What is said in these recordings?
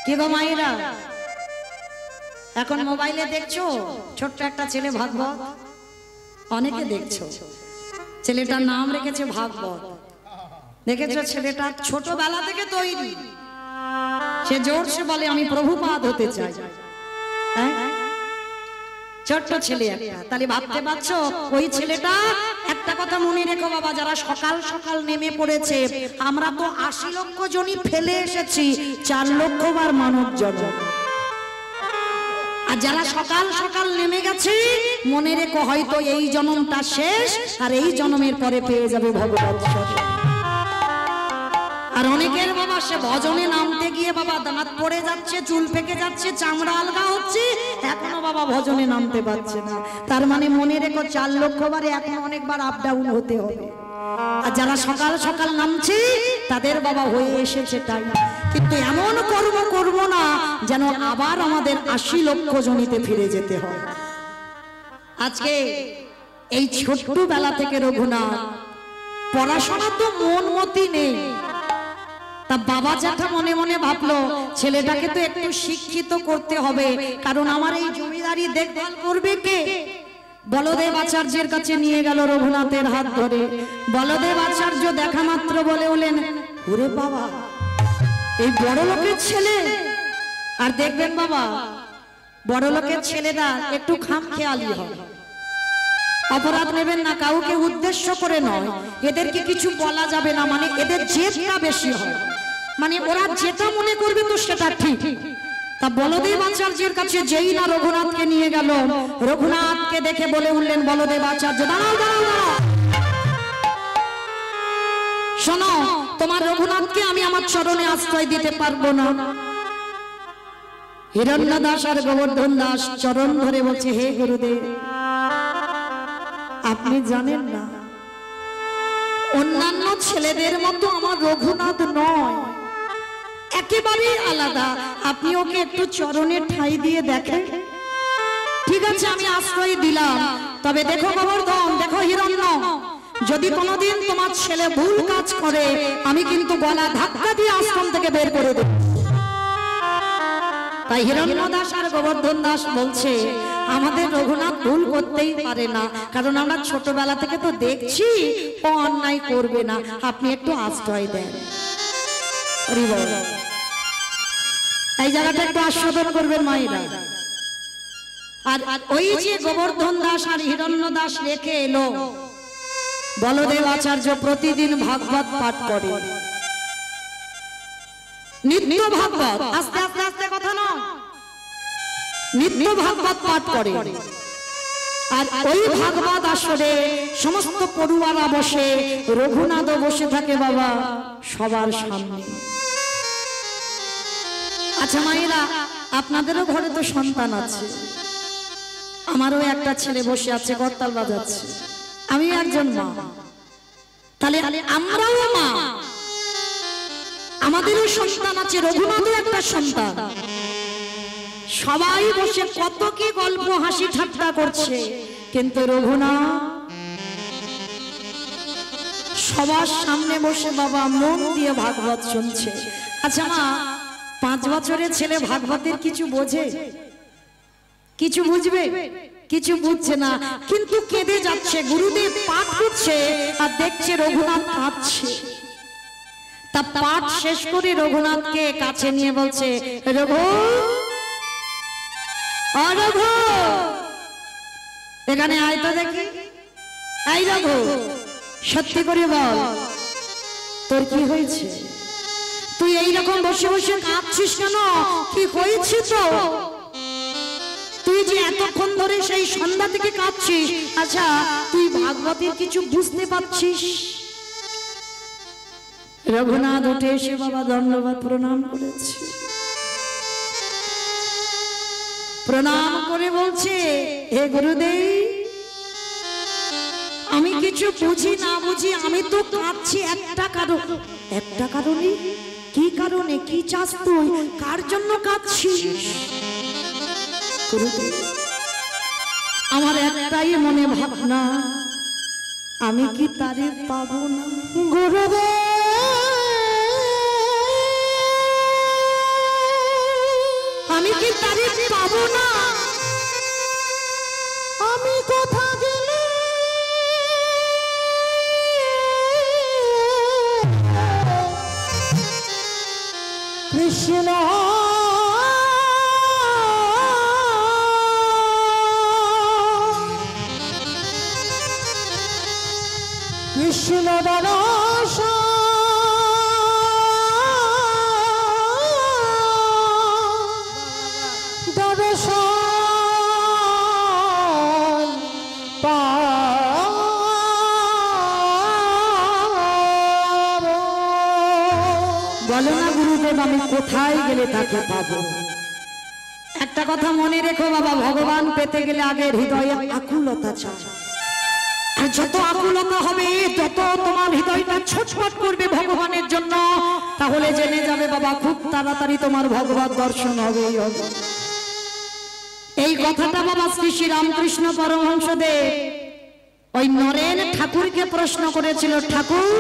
কি গো মায়েরা, এখন মোবাইলে দেখছো ছোট্ট একটা ছেলে ভাগবত, অনেকে দেখছো। ছেলেটার নাম রেখেছে ভাগবত। দেখেছো ছেলেটা ছোটবেলা থেকে তৈরি, সে জোরসে বলে আমি প্রভুপাদ হতে চাই। ছোট্ট ছেলে একটা, তাহলে ভাবতে পারছো ওই ছেলেটা। একটা কথা মনে রেখো বাবা, যারা সকাল সকাল নেমে পড়েছে, আমরা তো 80 লক্ষ জনই ফেলে এসেছি, 4 লক্ষ বার মানব জন্ম। আর যারা সকাল সকাল নেমে গেছে, মনে রেখো হয়তো এই জন্মটা শেষ, আর এই জন্মের পরে পেয়ে যাবে ভগবত স্বরূপ। আর অনেকের বাবা সে ভজনে নামতে গিয়ে বাবা দাঁত পড়ে যাচ্ছে, চুল পেকে যাচ্ছে, চামড়া আলগা হচ্ছে, এখনো বাবা ভজনে নামতে পারছে না। তার মানে মনে রেখো 4 লক্ষ বারে এখন অনেকবার আপ ডাউন হতে হবে। আর যারা সকাল সকাল নামছে তাদের বাবা হয়ে এসেছে তাই, কিন্তু এমন কর্ম করব না যেন আবার আমাদের 80 লক্ষ জনিতে ফিরে যেতে হয়। আজকে এই ছোট্ট বেলা থেকে রঘুনাথ পড়াশোনা তো মন মতি নেই, তা বাবা জ্যাঠা মনে মনে ভাবলো ছেলেটাকে তো একটু শিক্ষিত করতে হবে, কারণ আমার এই জমিদারি দেখভাল করবে কে। বলদেব আচার্যের কাছে নিয়ে গেল রঘুনাথের হাত ধরে। বলদেব আচার্য দেখা মাত্র বলে উঠলেন, ওরে বাবা এই বড় লোকের ছেলে। আর দেখবেন বাবা বড় লোকের ছেলেরা একটু খামখেয়ালি হয়, অপরাধ নেবেন না, কাউকে উদ্দেশ্য করে নয়, এদেরকে কিছু বলা যাবে না, মানে এদের জেদটা বেশি হয়, মানে ওরা যেটা মনে করবে তো সেটা ঠিক। তা বলদেব আচার্যের কাছে যেই না রঘুনাথকে নিয়ে গেল, রঘুনাথকে দেখে বলে উঠলেন বলদেব আচার্য, দাঁড়াও দাঁড়াও দাঁড়াও, শোনো তোমার রঘুনাথকে আমি আমার চরণে আশ্রয় দিতে পারবো না। হিরণ্য দাস আর গোবর্ধন দাস চরণ ধরে বলছে, হে গুরুদেব আপনি জানেন না অন্যান্য ছেলেদের মতো আমার রঘুনাথ নয়, একেবারে আলাদা, আপনি ওকে একটু চরণে ঠাঁই দিয়ে দেখেন। ঠিক আছে আমি আশ্রয় দিলাম, তবে দেখো গোবর্ধন, দেখো হিরণ্য, যদি কোনোদিন তোমার ছেলে ভুল কাজ করে আমি কিন্তু গলা ধাক্কা দিয়ে আশ্রম থেকে বের করে দেব। তাই হিরণ্য দাস আর গোবর্ধন দাস বলছে, আমাদের রঘুনাথ ভুল করতেই পারে না, কারণ আমরা ছোটবেলা থেকে তো দেখছি ও অন্যায় করবে না, আপনি একটু আশ্রয় দেন। এই জায়গাটা একটু আস্বাদন করবেন মায়েরা। আর ওই যে গোবর্ধন দাস আর হিরণ্য দাস রেখে এলো, বলদেব আচার্য প্রতিদিন ভাগবত পাঠ করে, নিত্য ভাগবত, আস্তে আস্তে আস্তে কথা নয়, নিত্য ভাগবত পাঠ করে। আর ওই ভাগবত আসরে সমস্ত পড়ুয়ারা বসে, রঘুনাথও বসে থাকে বাবা সবার সামনে। আচ্ছা মায়েরা, আপনাদেরও ঘরে তো সন্তান আছে, আমারও একটা ছেলে বসে আছে করতাল বাজাচ্ছে, আমি একজন মা, তাহলে আমরাও মা, আমাদেরও সন্তান আছে, রঘুনাথও একটা সন্তান। সবাই বসে কত কি গল্প হাসি ঠাট্টা করছে, কিন্তু রঘুনাথ সবার সামনে বসে বাবা মন দিয়ে ভাগবত শুনছে। আচ্ছা মা, 5 বছরের ছেলে ভাগবতের কিছু বোঝে? কিছু বুঝবে? কিছু বুঝছে না, কিন্তু কেঁদে যাচ্ছে। গুরুদেব পাঠ করছে আর দেখছে রঘুনাথ কাঁদছে। তা পাঠ শেষ করে রঘুনাথকে কাছে নিয়ে বলছে, রঘু রঘু এখানে আয় তো দেখি। এই রঘু সত্যি করে বল তোর কি হয়েছে? তুই এইরকম বসে বসে কাঁদছিস কেন? কি হয়েছে তো? তুই যে এতক্ষণ ধরে সেই সন্ধ্যা থেকে কাঁদছিস, আচ্ছা তুই ভাগবতের কিছু বুঝতে পারছিস? রঘুনাথ উঠে এসে বাবা দণ্ডবাদ প্রণাম করেছে, প্রণাম করে বলছে, হে গুরুদেব আমি কিছু বুঝি না বুঝি আমি তো কাঁদছি একটা কারণে। কি কারণে? কি চাস তুই? কার জন্য কাঁদছিস? আমার একটাই মনে ভাবনা, আমি কি তারে পাবো না? গুরুদেব আমি কি তারে পাবো না? আমি কোথা গেলে কৃষ্ণ কৃষ্ণ দরস দরস বলো না গুরুদেব আমি কোথায় গেলে তাকে পাবো? একটা কথা মনে রেখো বাবা, ভগবান পেতে গেলে আগে হৃদয়ে আকুলতা চাই। আর যত আকুলতা হবে তত তোমার হৃদয়টা ছটফট করবে ভগবানের জন্য। তাহলে জেনে যাবে বাবা খুব তাড়াতাড়ি তোমার ভগবত দর্শন হবে। এই কথাটা বাবা শ্রী শ্রী রামকৃষ্ণ পরমহংসদেব ওই নরেন ঠাকুরকে প্রশ্ন করেছিল, ঠাকুর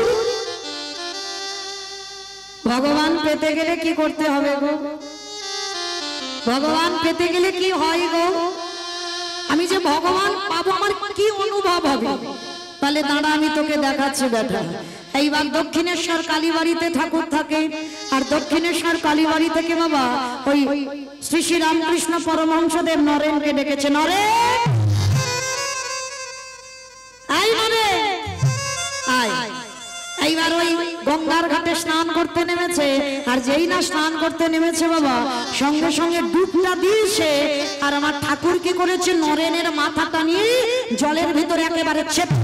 ভগবান পেতে গেলে কি করতে হবে গো? ভগবান পেতে গেলে কি হয় গো? আমি যে ভগবান পাবো আমার কি অনুভব হবে? তাহলে দাঁড়া আমি তোকে দেখাচ্ছি বেটা। এইবার দক্ষিণেশ্বর কালীবাড়িতে ঠাকুর থাকে, আর দক্ষিণেশ্বর কালীবাড়ি থেকে বাবা ওই শ্রী শ্রী রামকৃষ্ণ পরমহংসদেব নরেনকে ডেকেছে, নরেন আয় নরেন আয়। এইবার ওই গঙ্গার ঘাটে স্নান করতে নেমেছে, আর যেই না স্নান করতে নেমেছে বাবা সঙ্গে সঙ্গে ডুবটা দিয়েছে। আর আমার ঠাকুর কি করেছে, নরেনের মাথাটা নিয়ে জলের ভিতরে একেবারে চেপে,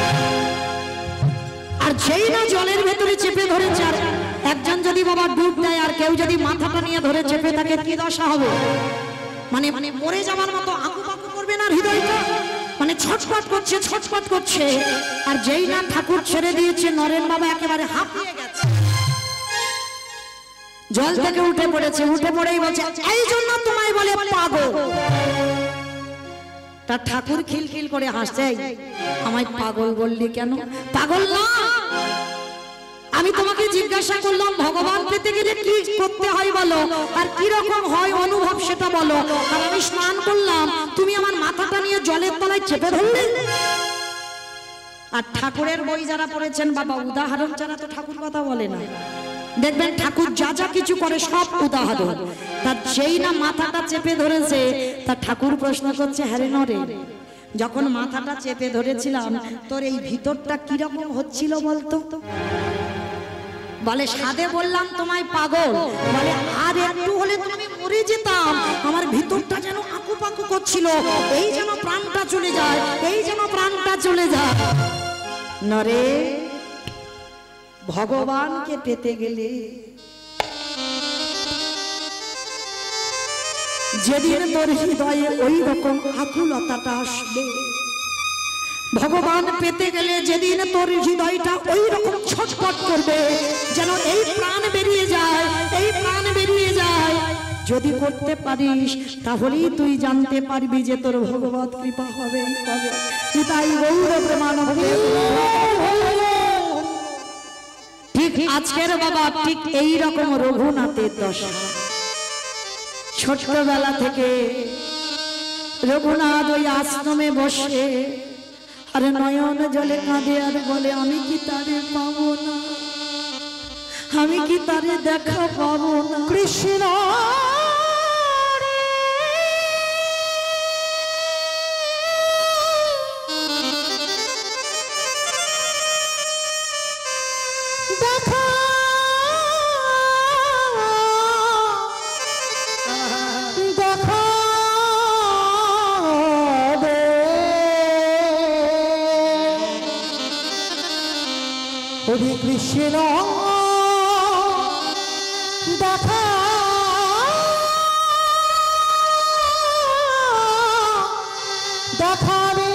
আর যেই না জলের ভেতরে চেপে ধরেছে, আর একজন যদি বাবা ডুব দেয় আর কেউ যদি মাথাটা নিয়ে ধরে চেপে থাকে কি দশা হবে? মানে মানে মরে যাওয়ার মতো আকুপাকু করবে না হৃদয়টা, মানে ছটফট করছে ছটফট করছে। আর যেই না ঠাকুর ছেড়ে দিয়েছে নরেন বাবা একেবারে হাঁপিয়ে গেছে, জল থেকে উঠে পড়েছে। উঠে পড়েই বলছে, এই জন্য তোমায় বলে পাগল। তার ঠাকুর খিলখিল করে হাসছে, আমায় পাগল বললি কেন? পাগল না, আমি তোমাকে জিজ্ঞাসা করলাম ভগবান পেতে গেলে কি করতে হয় বলো, আর কি রকম হয় অনুভব সেটা বলো। আর আমি স্নান করলাম, তুমি আমার মাথাটা নিয়ে জলের তলায় চেপে ধরলে। আর ঠাকুরের বই যারা পড়েছেন বাবা, উদাহরণ ছাড়া তো ঠাকুর কথা বলে না। দেখবেন ঠাকুর যা যা কিছু করে সব উদাহরণ। তার যেই না মাথাটা চেপে ধরেছে, তার ঠাকুর প্রশ্ন করছে, হ্যাঁ রে নরে, যখন মাথাটা চেপে ধরেছিলাম তোর এই ভিতরটা কিরকম হচ্ছিল বলতো? বলে সাদে বললাম তোমায় পাগল, বলে আর একটু হলে তো আমি মরে যেতাম, আমার ভিতরটা যেন আকুপাকু করছিল, এই যেন প্রাণটা চলে যায়, এই যেন প্রাণটা চলে যায়। নরে ভগবানকে পেতে গেলে যেদিন তোর হৃদয়ে ওই রকম আকুলতাটা আসবে, ভগবান পেতে গেলে যেদিন তোর হৃদয়টা ওই রকম ছটফট করবে যেন এই প্রাণ বেরিয়ে যায়, এই প্রাণ বেরিয়ে যায়, যদি করতে পারিস তাহলেই তুই জানতে পারবি যে তোর ভগবত কৃপা হবে। তাই গৌর প্রেমানন্দে ঠিক আজকের বাবা ঠিক এই রকম রঘুনাথের দশা। ছোটবেলা থেকে রঘুনাথ ওই আশ্রমে বসে আর নয়ন জলে কাঁদে আর বলে, আমি কি তারে পাবো না, আমি কি তারে দেখা পাবো না। কৃষ্ণ দেখা দেখা হরে কৃষ্ণ দেখা দেখাবে।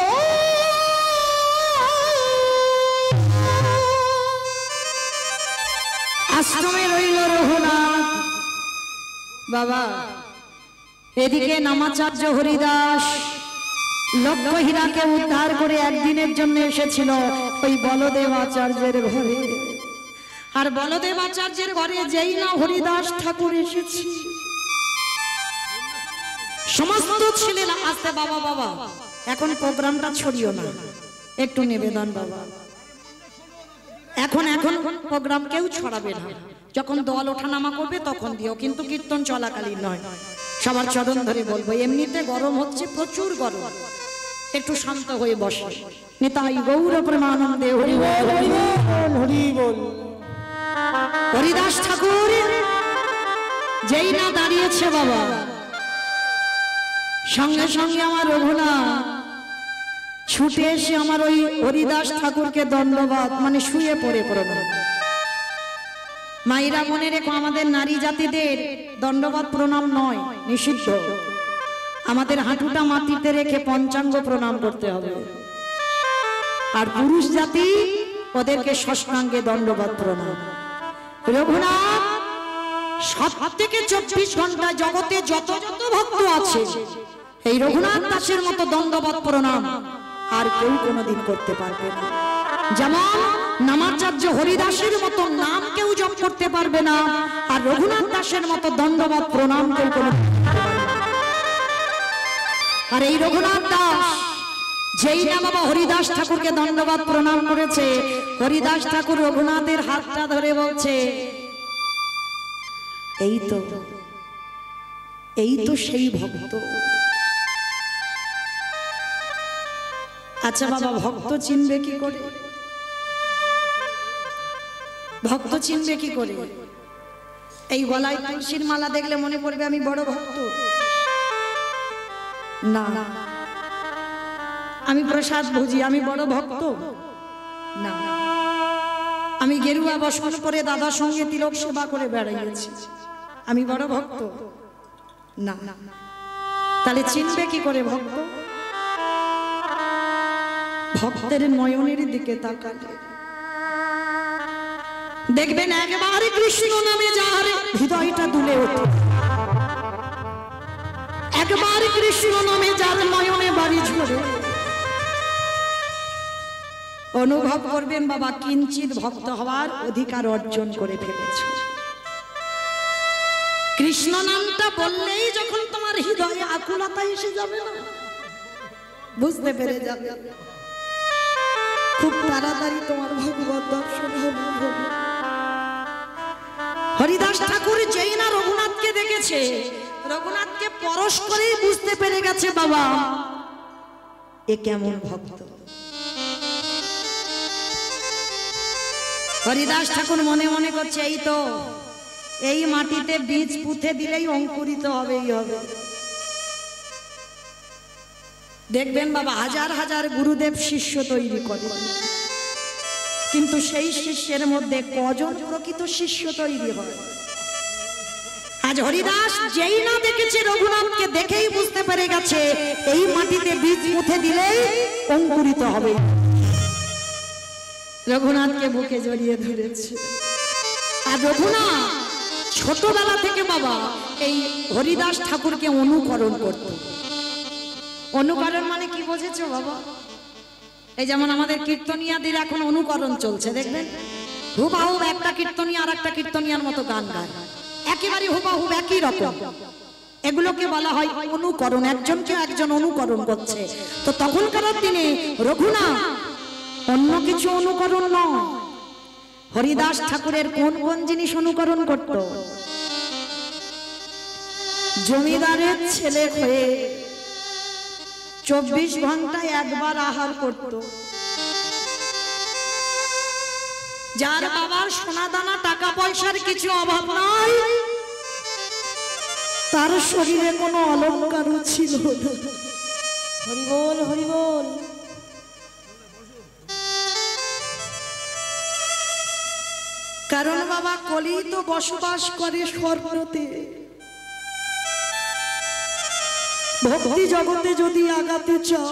আশ্রমে রইল রঘুনাথ বাবা, এদিকে নামাচার্য হরিদাস লক্ষ হীরাকে উদ্ধার করে একদিনের জন্য এসেছিল ওই বলদেব আচার্যের ঘরে। আর বলদেব আচার্যের ঘরে যেই না হরিদাস ঠাকুর এসেছে, সমস্ত ছেলেরা আসতে বাবা বাবা এখন প্রোগ্রামটা ছড়িও না, একটু নিবেদন বাবা, এখন এখন প্রোগ্রাম কেউ ছড়াবে না, যখন দল ওঠানামা করবে তখন দিও, কিন্তু কীর্তন চলাকালীন নয়। সবার চরণ ধরে বলবো, এমনিতে গরম হচ্ছে, প্রচুর গরম, একটু শান্ত হয়ে বসে। নিতাই গৌর প্রেমানন্দে হরি বল হরি বল হরি বল। হরিদাস ঠাকুর যেই না দাঁড়িয়েছে বাবা, সঙ্গে সঙ্গে আমার রঘুনাথ ছুটে এসে আমার ওই হরিদাস ঠাকুরকে দণ্ডবাদ, মানে শুয়ে পড়ে প্রণাম। মায়েরা মনে রেখো, আমাদের নারী জাতিদের দণ্ডবাদ প্রণাম নয়, নিষিদ্ধ। আমাদের হাঁটুটা মাটিতে রেখে পঞ্চাঙ্গ প্রণাম করতে হবে। আর পুরুষ জাতি ওদেরকে ষষ্ঠাঙ্গে দণ্ডবাদ প্রণাম। রঘুনাথ 7 থেকে 24 ঘন্টা জগতে যত যত ভক্ত আছে, এই রঘুনাথ দাসের মতো দণ্ডবাদ প্রণাম আর কেউ কোনোদিন করতে পারবে না। যেমন নামাচার্য হরিদাসের মতো নাম কেউ জপ করতে পারবে না, আর রঘুনাথ দাসের মতো দণ্ডবাদ প্রণাম কেউ কোনোদিন করতে পারবে না। আর এই রঘুনাথ দাস যেই না বাবা হরিদাস ঠাকুরকে দণ্ডবাদ প্রণাম করেছে, হরিদাস ঠাকুর রঘুনাথের হাতটা ধরে বলছে, এই তো সেই ভক্ত। আচ্ছা বাবা, ভক্ত চিনবে কি করে? ভক্ত চিনবে কি করে? এই গলায় তুলসীর মালা দেখলে মনে পড়বে আমি বড় ভক্ত? না। আমি প্রসাদ ভুজি, আমি বড় ভক্ত? না। আমি গেরুয়া বস্ত্র পরে দাদার সঙ্গে তিলক সেবা করে বেড়াইয়েছি, আমি বড় ভক্ত? না। তাহলে চিনবে কি করে ভক্ত? ভক্তের নয়নের দিকে তাকালে দেখবেন একবারে কৃষ্ণ নামে যার হৃদয়টা দুলে ওঠে, একবার কৃষ্ণ নামে যার নয়নে বাড়ি ঝরে, অনুভব করবেন বাবা কিঞ্চিত ভক্ত হওয়ার অধিকার অর্জন করে ফেলেছ। কৃষ্ণ নামটা বললেই যখন তোমার হৃদয়ে আকুলতা এসে যাবে না, বুঝতে পেরে যাবে খুব তাড়াতাড়ি তোমার ভগবত দর্শন হবে। হরিদাস ঠাকুর যেই না রঘুনাথকে দেখেছে, রঘুনাথকে পরশ করেই বুঝতে পেরে গেছে বাবা এ কেমন ভক্ত। হরিদাস ঠাকুর মনে মনে করছে, এই তো এই মাটিতে বীজ পুঁতে দিলেই অঙ্কুরিত হবেই হবে। দেখবেন বাবা হাজার হাজার গুরুদেব শিষ্য তৈরি করে, কিন্তু সেই শিষ্যের মধ্যে কজন প্রকৃত শিষ্য তৈরি হয়? আজ হরিদাস যেই না দেখেছে রঘুনাথকে, দেখেই বুঝতে পেরে গেছে এই মাটিতে বীজ পুঁতে দিলেই অঙ্কুরিত হবে। রঘুনাথকে বুকে জড়িয়ে ধরেছে। আর রঘুনাথ ছোটবেলা থেকে বাবা এই হরিদাস ঠাকুরকে অনুকরণ করত। অনুকরণ মানে কি বুঝেছো বাবা? এই যেমন আমাদের কীর্তনিয়াদের এখন অনুকরণ চলছে, দেখবেন হুবাহুব একটা কীর্তনিয়া আর একটা কীর্তনিয়ার মতো গান গায়, একেবারে হুবাহুব একই রকম। এগুলোকে বলা হয় অনুকরণ, একজনকে একজন অনুকরণ করছে। তো তখনকার দিনে রঘুনাথ অন্য কিছু অনুকরণ নয়, হরিদাস ঠাকুরের কোন কোন জিনিস অনুকরণ করত? জমিদারের ছেলে হয়ে 24 ঘন্টায় একবার আহার করত, যার বাবার সোনা দানা টাকা পয়সার কিছু অভাব নাই, তার শরীরে কোনো অলংকারও ছিল না। হরি বল হরি বল। কারণ বাবা কলি তো বসবাস করে স্বর্ণতে। ভক্তি জগতে যদি আগাতে চাও,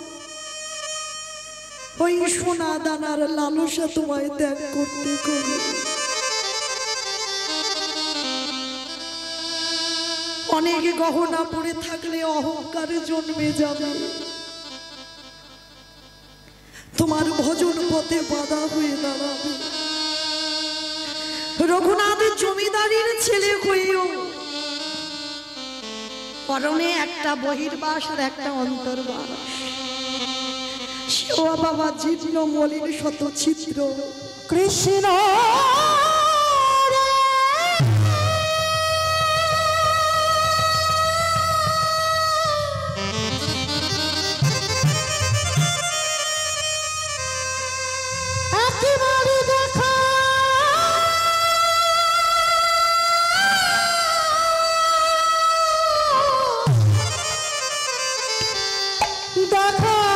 ওই সোনা দানার লালসা তোমায় ত্যাগ করতে হবে। অনেকে গহনা পরে থাকলে অহংকারে জন্মে যাবে, তোমার ভজন পথে বাধা হয়ে দাঁড়াবে। রঘুনাথ জমিদারির ছেলে হয়েও পরনে একটা বহির্বাস আর একটা অন্তর্বাস। সেও বাবা জীর্ণ মলিন শত ছিদ্র। কৃষ্ণ একেবারে দেখা দেখা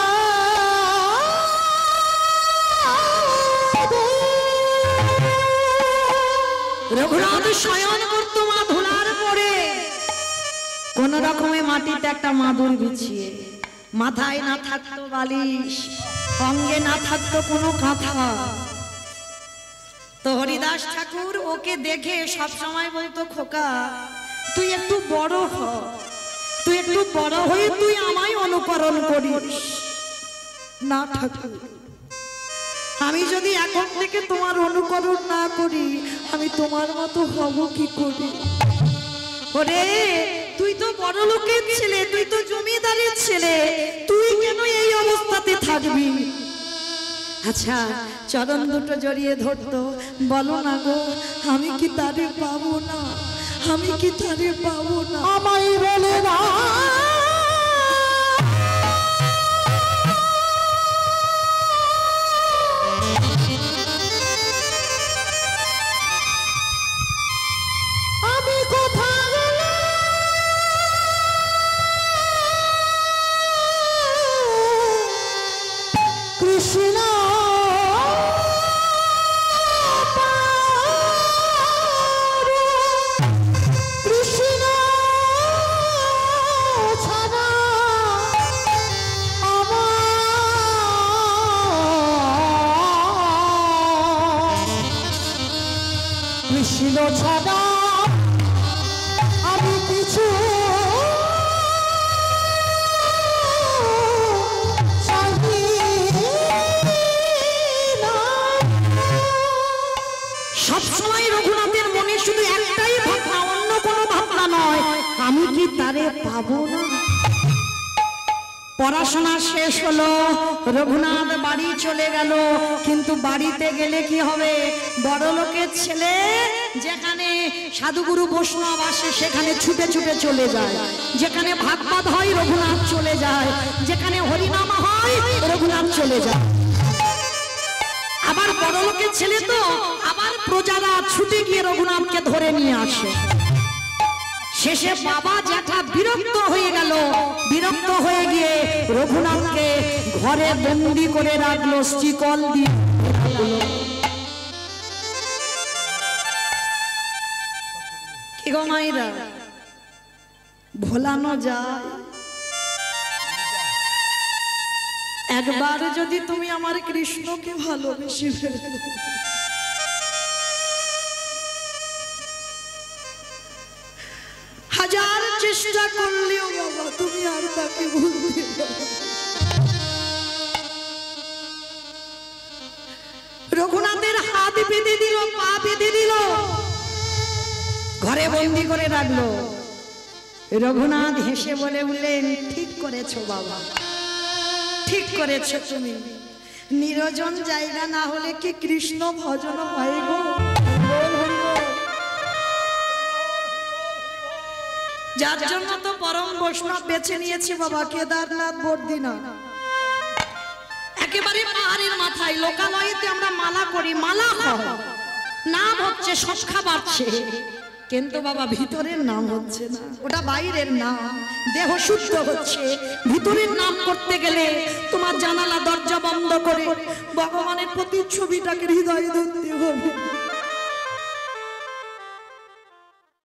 রঘুনাথ শয়ন করত মা ধুলার পরে, কোন রকমে মাটিতে একটা মাদুর বিছিয়ে, মাথায় না থাকতো বালিশ, অঙ্গে না থাকতো কোনো কাঁথা। তো হরিদাস ঠাকুর ওকে দেখে সব সময় বলতো, খোকা তুই একটু বড় হ, তুই একটু বড় হয়ে তুই আমায় অনুকরণ করিস। না ঠাকুর, আমি যদি এখন থেকে তোমার অনুকরণ না করি আমি তোমার মতো হব কি করি? ওরে তুই তো বড় লোকের ছেলে, তুই তো জমিদারের ছেলে, তুই কেন এই অবস্থাতে থাকবি? আচ্ছা চরণ দুটো জড়িয়ে ধরতো, বলো না গো আমি কি তারে পাবো না, আমি কি তারে পাবো না? আমায় বলে না আমি কোথায় গেলে কৃষ্ণ কৃষ্ণ ছাড়া কৃষ্ণ ছাড়া আমি কিছু চাহি না। সবসময় রঘুনাথের মনে শুধু একটাই ভাবনা, অন্য কোনো ভাবনা নয়, আমি কি তারে পাবো না? পড়াশোনা শেষ হলো, রঘুনাথ বাড়ি চলে গেল, কিন্তু বাড়িতে গেলে কি হবে? বড় লোকের ছেলে যেখানে সাধুগুরু বৈষ্ণব আসে সেখানে ছুটে ছুটে চলে যায়, যেখানে ভাগবত হয় রঘুনাথ চলে যায়, যেখানে হরিনাম হয় রঘুনাথ চলে যায়। আবার বড় লোকের ছেলে তো আবার প্রজারা ছুটে গিয়ে রঘুনাথকে ধরে নিয়ে আসে। শেষে বাবা জ্যাঠা বিরক্ত হয়ে গেল, বিরক্ত হয়ে গিয়ে রঘুনাথকে ঘরে বন্দি করে রাখলো, শিকল দিয়ে রাখলো। কি গো মাইরা, ভোলানো যায়? একবার যদি তুমি আমার কৃষ্ণকে ভালোবেসে ফেলো, হাজার চেষ্টা করলেও বাবা তুমি আর তাকে ভুলতে পারো। রঘুনাথের হাত বেঁধে দিল, পা বেঁধে দিল, ঘরে বন্দি করে রাখলো। রঘুনাথ হেসে বলে উঠলেন, ঠিক করেছো বাবা, ঠিক করেছো তুমি। নিরজন জায়গা না হলে কি কৃষ্ণ ভজন হয় গো? যার জন্য তো পরম বৈষ্ণব বেছে নিয়েছে বাবা, কেদারনাথ বদ্রীনাথ। একেবারে পাহাড়ের মাথায় লোকালয়েতে আমরা মালা করি, মালা হয়, নাম হচ্ছে, সংখ্যা বাড়ছে, কিন্তু বাবা ভিতরের নাম হচ্ছে না, ওটা বাইরের নাম। দেহ শুদ্ধ হচ্ছে, ভিতরের নাম করতে গেলে তোমার জানালা দরজা বন্ধ করে ভগবানের প্রতি ছবিটাকে হৃদয়ে ধরতে হবে।